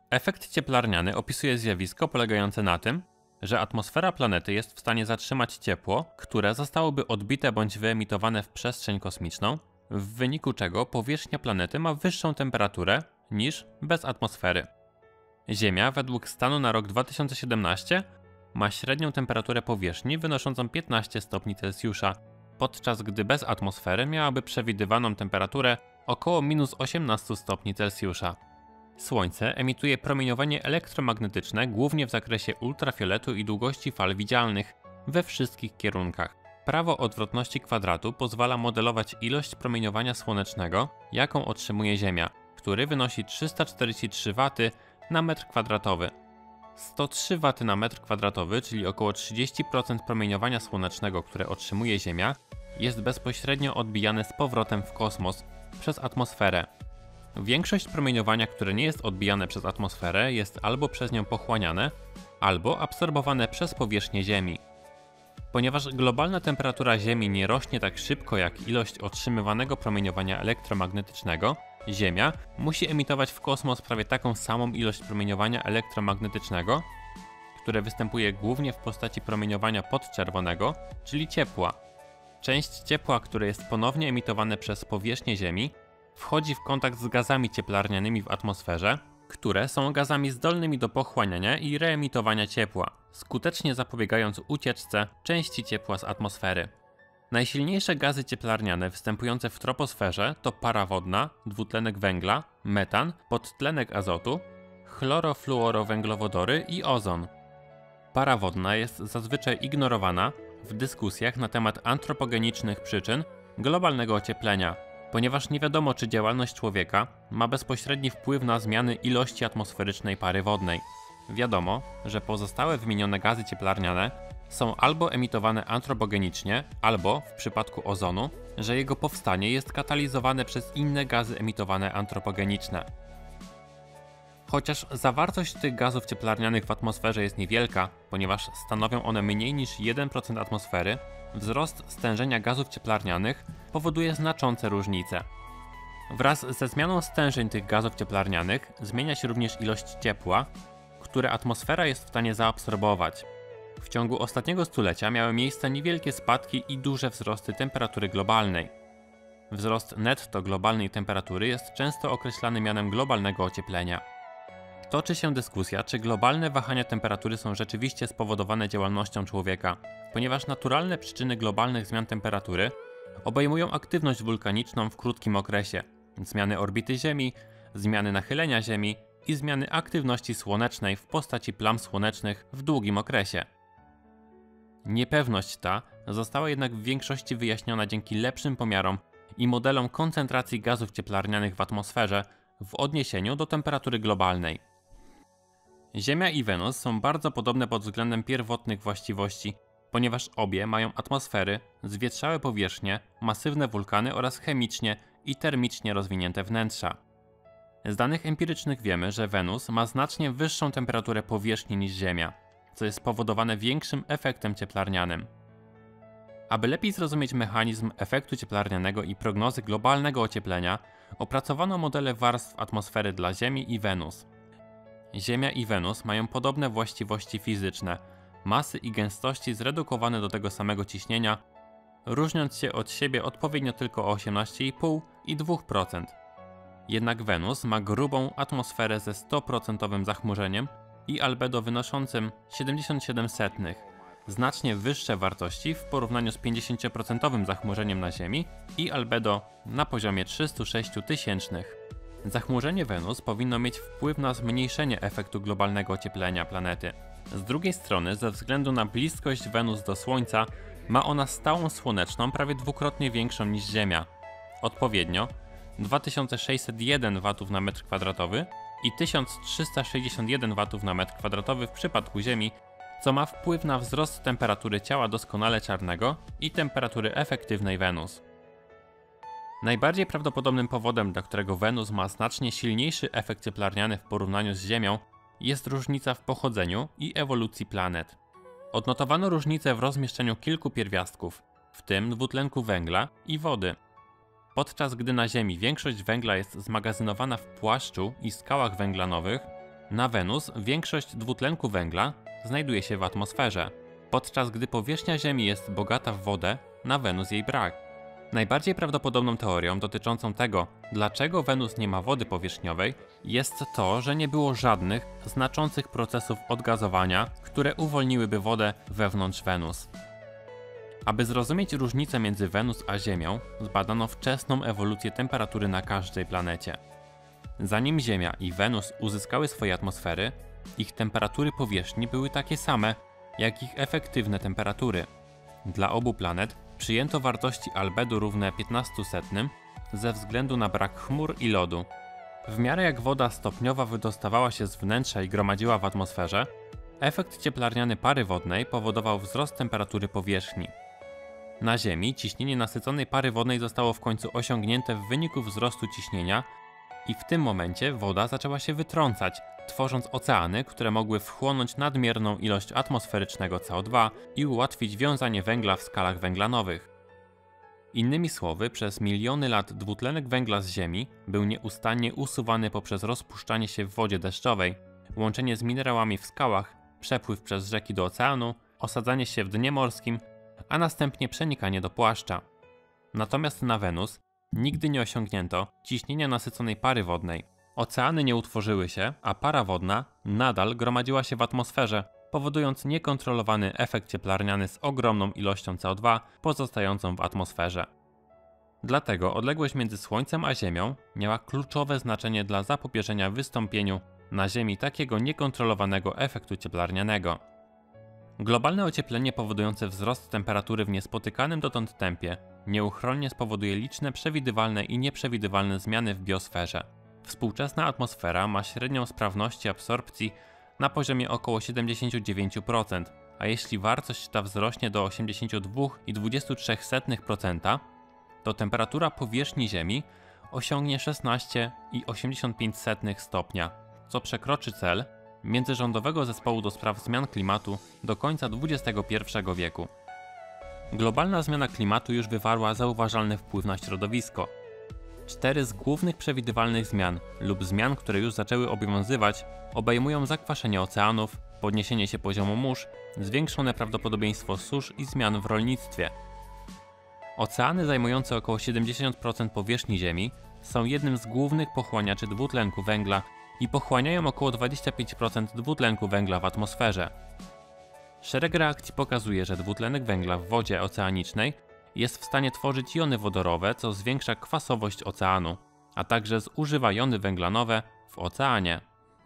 Efekt cieplarniany opisuje zjawisko polegające na tym, że atmosfera planety jest w stanie zatrzymać ciepło, które zostałoby odbite bądź wyemitowane w przestrzeń kosmiczną, w wyniku czego powierzchnia planety ma wyższą temperaturę niż bez atmosfery. Ziemia według stanu na rok 2017 ma średnią temperaturę powierzchni wynoszącą 15 stopni Celsjusza, podczas gdy bez atmosfery miałaby przewidywaną temperaturę około -18 stopni Celsjusza. Słońce emituje promieniowanie elektromagnetyczne głównie w zakresie ultrafioletu i długości fal widzialnych we wszystkich kierunkach. Prawo odwrotności kwadratu pozwala modelować ilość promieniowania słonecznego, jaką otrzymuje Ziemia, który wynosi 343 W na metr kwadratowy. 103 W na metr kwadratowy, czyli około 30% promieniowania słonecznego, które otrzymuje Ziemia, jest bezpośrednio odbijane z powrotem w kosmos przez atmosferę. Większość promieniowania, które nie jest odbijane przez atmosferę, jest albo przez nią pochłaniane, albo absorbowane przez powierzchnię Ziemi. Ponieważ globalna temperatura Ziemi nie rośnie tak szybko jak ilość otrzymywanego promieniowania elektromagnetycznego, Ziemia musi emitować w kosmos prawie taką samą ilość promieniowania elektromagnetycznego, które występuje głównie w postaci promieniowania podczerwonego, czyli ciepła. Część ciepła, które jest ponownie emitowane przez powierzchnię Ziemi, wchodzi w kontakt z gazami cieplarnianymi w atmosferze, które są gazami zdolnymi do pochłaniania i reemitowania ciepła, skutecznie zapobiegając ucieczce części ciepła z atmosfery. Najsilniejsze gazy cieplarniane występujące w troposferze to para wodna, dwutlenek węgla, metan, podtlenek azotu, chlorofluorowęglowodory i ozon. Para wodna jest zazwyczaj ignorowana w dyskusjach na temat antropogenicznych przyczyn globalnego ocieplenia, ponieważ nie wiadomo, czy działalność człowieka ma bezpośredni wpływ na zmiany ilości atmosferycznej pary wodnej. Wiadomo, że pozostałe wymienione gazy cieplarniane są albo emitowane antropogenicznie, albo, w przypadku ozonu, że jego powstanie jest katalizowane przez inne gazy emitowane antropogeniczne. Chociaż zawartość tych gazów cieplarnianych w atmosferze jest niewielka, ponieważ stanowią one mniej niż 1% atmosfery, wzrost stężenia gazów cieplarnianych powoduje znaczące różnice. Wraz ze zmianą stężeń tych gazów cieplarnianych zmienia się również ilość ciepła, które atmosfera jest w stanie zaabsorbować. W ciągu ostatniego stulecia miały miejsce niewielkie spadki i duże wzrosty temperatury globalnej. Wzrost netto globalnej temperatury jest często określany mianem globalnego ocieplenia. Toczy się dyskusja, czy globalne wahania temperatury są rzeczywiście spowodowane działalnością człowieka, ponieważ naturalne przyczyny globalnych zmian temperatury obejmują aktywność wulkaniczną w krótkim okresie, zmiany orbity Ziemi, zmiany nachylenia Ziemi i zmiany aktywności słonecznej w postaci plam słonecznych w długim okresie. Niepewność ta została jednak w większości wyjaśniona dzięki lepszym pomiarom i modelom koncentracji gazów cieplarnianych w atmosferze w odniesieniu do temperatury globalnej. Ziemia i Wenus są bardzo podobne pod względem pierwotnych właściwości, ponieważ obie mają atmosfery, zwietrzałe powierzchnie, masywne wulkany oraz chemicznie i termicznie rozwinięte wnętrza. Z danych empirycznych wiemy, że Wenus ma znacznie wyższą temperaturę powierzchni niż Ziemia, co jest spowodowane większym efektem cieplarnianym. Aby lepiej zrozumieć mechanizm efektu cieplarnianego i prognozy globalnego ocieplenia, opracowano modele warstw atmosfery dla Ziemi i Wenus. Ziemia i Wenus mają podobne właściwości fizyczne, masy i gęstości zredukowane do tego samego ciśnienia, różniąc się od siebie odpowiednio tylko o 18,5 i 2%. Jednak Wenus ma grubą atmosferę ze 100% zachmurzeniem i albedo wynoszącym 0,77, znacznie wyższe wartości w porównaniu z 50% zachmurzeniem na Ziemi i albedo na poziomie 306 tysięcznych. Zachmurzenie Wenus powinno mieć wpływ na zmniejszenie efektu globalnego ocieplenia planety. Z drugiej strony, ze względu na bliskość Wenus do Słońca, ma ona stałą słoneczną prawie dwukrotnie większą niż Ziemia. Odpowiednio 2601 W na metr kwadratowy i 1361 W na metr kwadratowy w przypadku Ziemi, co ma wpływ na wzrost temperatury ciała doskonale czarnego i temperatury efektywnej Wenus. Najbardziej prawdopodobnym powodem, dla którego Wenus ma znacznie silniejszy efekt cieplarniany w porównaniu z Ziemią, jest różnica w pochodzeniu i ewolucji planet. Odnotowano różnicę w rozmieszczeniu kilku pierwiastków, w tym dwutlenku węgla i wody. Podczas gdy na Ziemi większość węgla jest zmagazynowana w płaszczu i skałach węglanowych, Na Wenus większość dwutlenku węgla znajduje się w atmosferze, podczas gdy powierzchnia Ziemi jest bogata w wodę, na Wenus jej brak. Najbardziej prawdopodobną teorią dotyczącą tego, dlaczego Wenus nie ma wody powierzchniowej, jest to, że nie było żadnych znaczących procesów odgazowania, które uwolniłyby wodę wewnątrz Wenus. Aby zrozumieć różnicę między Wenus a Ziemią, zbadano wczesną ewolucję temperatury na każdej planecie. Zanim Ziemia i Wenus uzyskały swoje atmosfery, ich temperatury powierzchni były takie same, jak ich efektywne temperatury. Dla obu planet przyjęto wartości albedo równe 0,15 ze względu na brak chmur i lodu. W miarę jak woda stopniowo wydostawała się z wnętrza i gromadziła w atmosferze, efekt cieplarniany pary wodnej powodował wzrost temperatury powierzchni. Na Ziemi ciśnienie nasyconej pary wodnej zostało w końcu osiągnięte w wyniku wzrostu ciśnienia i w tym momencie woda zaczęła się wytrącać, tworząc oceany, które mogły wchłonąć nadmierną ilość atmosferycznego CO2 i ułatwić wiązanie węgla w skalach węglanowych. Innymi słowy, przez miliony lat dwutlenek węgla z Ziemi był nieustannie usuwany poprzez rozpuszczanie się w wodzie deszczowej, łączenie z minerałami w skałach, przepływ przez rzeki do oceanu, osadzanie się w dnie morskim, a następnie przenikanie do płaszcza. Natomiast na Wenus nigdy nie osiągnięto ciśnienia nasyconej pary wodnej. Oceany nie utworzyły się, a para wodna nadal gromadziła się w atmosferze, powodując niekontrolowany efekt cieplarniany z ogromną ilością CO2 pozostającą w atmosferze. Dlatego odległość między Słońcem a Ziemią miała kluczowe znaczenie dla zapobieżenia wystąpieniu na Ziemi takiego niekontrolowanego efektu cieplarnianego. Globalne ocieplenie powodujące wzrost temperatury w niespotykanym dotąd tempie nieuchronnie spowoduje liczne przewidywalne i nieprzewidywalne zmiany w biosferze. Współczesna atmosfera ma średnią sprawności absorpcji na poziomie około 79%, a jeśli wartość ta wzrośnie do 82,23%, to temperatura powierzchni Ziemi osiągnie 16,85 stopnia, co przekroczy cel Międzyrządowego Zespołu do Spraw Zmian Klimatu do końca XXI wieku. Globalna zmiana klimatu już wywarła zauważalny wpływ na środowisko. 4 z głównych przewidywalnych zmian lub zmian, które już zaczęły obowiązywać, obejmują zakwaszenie oceanów, podniesienie się poziomu mórz, zwiększone prawdopodobieństwo susz i zmian w rolnictwie. Oceany zajmujące około 70% powierzchni Ziemi są jednym z głównych pochłaniaczy dwutlenku węgla i pochłaniają około 25% dwutlenku węgla w atmosferze. Szereg reakcji pokazuje, że dwutlenek węgla w wodzie oceanicznej jest w stanie tworzyć jony wodorowe, co zwiększa kwasowość oceanu, a także zużywa jony węglanowe w oceanie.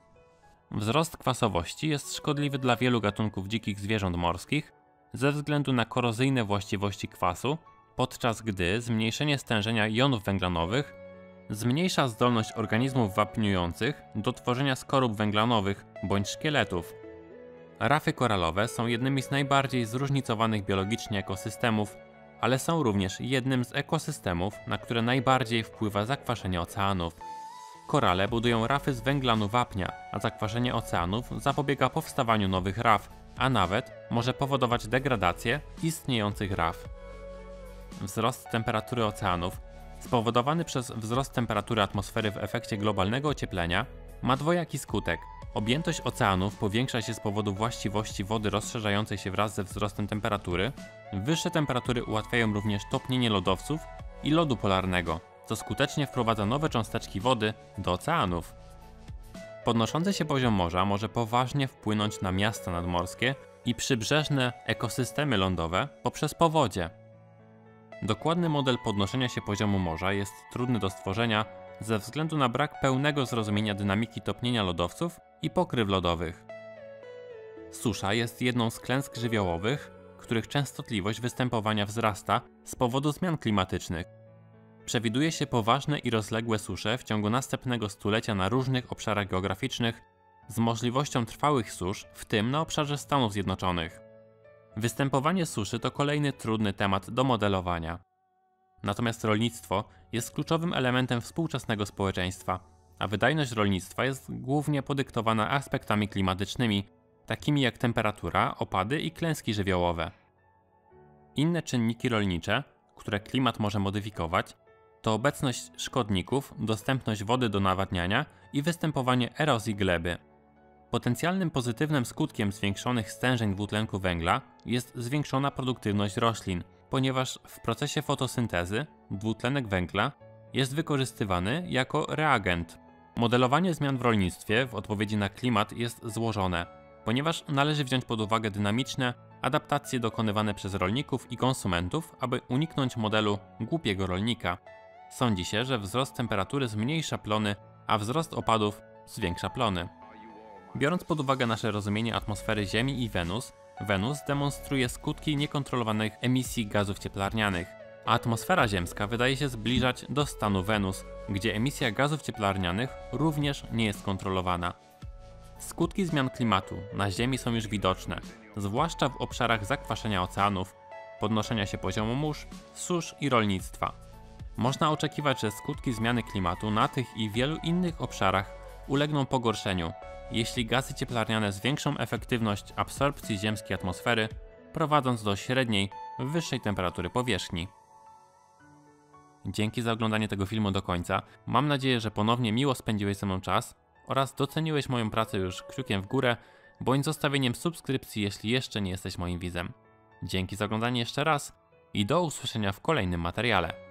Wzrost kwasowości jest szkodliwy dla wielu gatunków dzikich zwierząt morskich ze względu na korozyjne właściwości kwasu, podczas gdy zmniejszenie stężenia jonów węglanowych zmniejsza zdolność organizmów wapniujących do tworzenia skorup węglanowych bądź szkieletów. Rafy koralowe są jednymi z najbardziej zróżnicowanych biologicznie ekosystemów, ale są również jednym z ekosystemów, na które najbardziej wpływa zakwaszenie oceanów. Korale budują rafy z węglanu wapnia, a zakwaszenie oceanów zapobiega powstawaniu nowych raf, a nawet może powodować degradację istniejących raf. Wzrost temperatury oceanów, spowodowany przez wzrost temperatury atmosfery w efekcie globalnego ocieplenia, ma dwojaki skutek. Objętość oceanów powiększa się z powodu właściwości wody rozszerzającej się wraz ze wzrostem temperatury. Wyższe temperatury ułatwiają również topnienie lodowców i lodu polarnego, co skutecznie wprowadza nowe cząsteczki wody do oceanów. Podnoszący się poziom morza może poważnie wpłynąć na miasta nadmorskie i przybrzeżne ekosystemy lądowe poprzez powodzie. Dokładny model podnoszenia się poziomu morza jest trudny do stworzenia ze względu na brak pełnego zrozumienia dynamiki topnienia lodowców i pokryw lodowych. Susza jest jedną z klęsk żywiołowych, których częstotliwość występowania wzrasta z powodu zmian klimatycznych. Przewiduje się poważne i rozległe susze w ciągu następnego stulecia na różnych obszarach geograficznych z możliwością trwałych susz, w tym na obszarze Stanów Zjednoczonych. Występowanie suszy to kolejny trudny temat do modelowania. Natomiast rolnictwo jest kluczowym elementem współczesnego społeczeństwa, a wydajność rolnictwa jest głównie podyktowana aspektami klimatycznymi, takimi jak temperatura, opady i klęski żywiołowe. Inne czynniki rolnicze, które klimat może modyfikować, to obecność szkodników, dostępność wody do nawadniania i występowanie erozji gleby. Potencjalnym pozytywnym skutkiem zwiększonych stężeń dwutlenku węgla jest zwiększona produktywność roślin, ponieważ w procesie fotosyntezy dwutlenek węgla jest wykorzystywany jako reagent. Modelowanie zmian w rolnictwie w odpowiedzi na klimat jest złożone, ponieważ należy wziąć pod uwagę dynamiczne adaptacje dokonywane przez rolników i konsumentów, aby uniknąć modelu głupiego rolnika. Sądzi się, że wzrost temperatury zmniejsza plony, a wzrost opadów zwiększa plony. Biorąc pod uwagę nasze rozumienie atmosfery Ziemi i Wenus demonstruje skutki niekontrolowanych emisji gazów cieplarnianych, a atmosfera ziemska wydaje się zbliżać do stanu Wenus, gdzie emisja gazów cieplarnianych również nie jest kontrolowana. Skutki zmian klimatu na Ziemi są już widoczne, zwłaszcza w obszarach zakwaszenia oceanów, podnoszenia się poziomu mórz, susz i rolnictwa. Można oczekiwać, że skutki zmiany klimatu na tych i wielu innych obszarach ulegną pogorszeniu, jeśli gazy cieplarniane zwiększą efektywność absorpcji ziemskiej atmosfery, prowadząc do średniej, wyższej temperatury powierzchni. Dzięki za oglądanie tego filmu do końca. Mam nadzieję, że ponownie miło spędziłeś ze mną czas oraz doceniłeś moją pracę już kciukiem w górę, bądź zostawieniem subskrypcji, jeśli jeszcze nie jesteś moim widzem. Dzięki za oglądanie jeszcze raz i do usłyszenia w kolejnym materiale.